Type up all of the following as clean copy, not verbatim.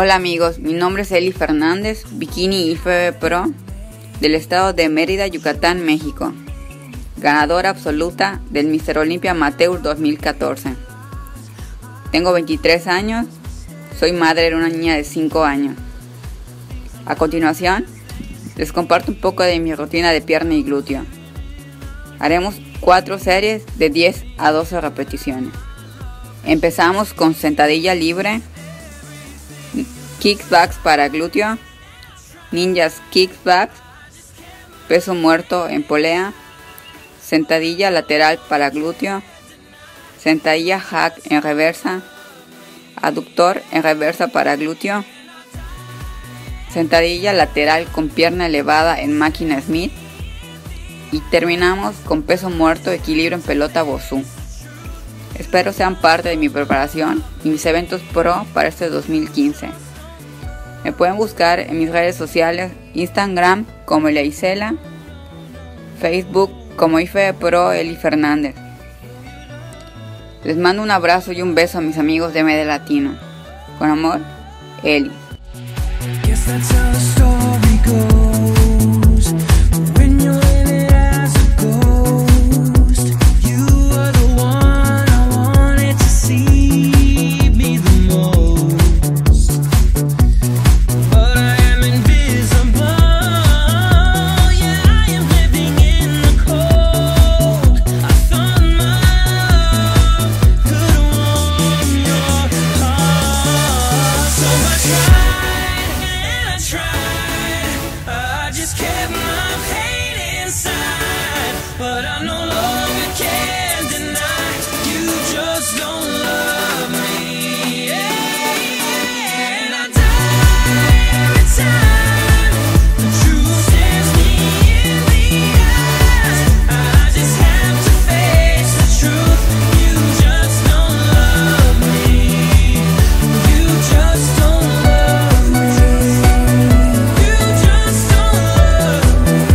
Hola amigos, mi nombre es Eli Fernández, Bikini IFBB Pro del estado de Mérida, Yucatán, México. Ganadora absoluta del Mr. Olympia Amateur 2014. Tengo 23 años, soy madre de una niña de 5 años. A continuación, les comparto un poco de mi rutina de pierna y glúteo. Haremos 4 series de 10 a 12 repeticiones. Empezamos con sentadilla libre, kickbacks para glúteo, ninjas kickbacks, peso muerto en polea, sentadilla lateral para glúteo, sentadilla hack en reversa, aductor en reversa para glúteo, sentadilla lateral con pierna elevada en máquina Smith y terminamos con peso muerto, equilibrio en pelota Bosu. Espero sean parte de mi preparación y mis eventos pro para este 2015. Me pueden buscar en mis redes sociales, Instagram como Eli Isela, Facebook como IFBB Pro Eli Fernández. Les mando un abrazo y un beso a mis amigos de Media Latino. Con amor, Eli. But I no longer can deny you just don't love me. And I die every time the truth stares me in the eyes. I just have to face the truth. You just don't love me. You just don't love me. You just don't love me.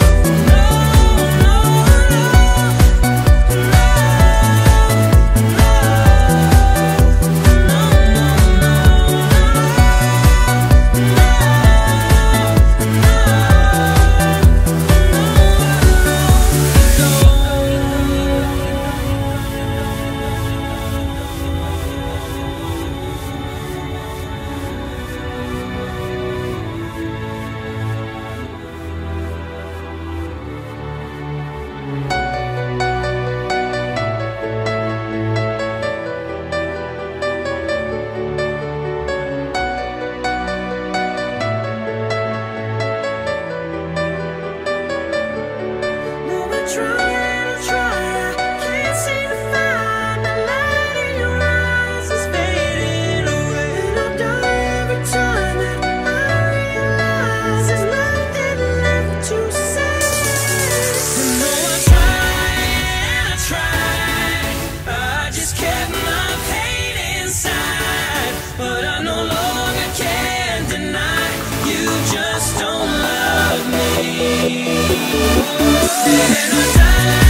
But I no longer can deny you just don't love me. And I die.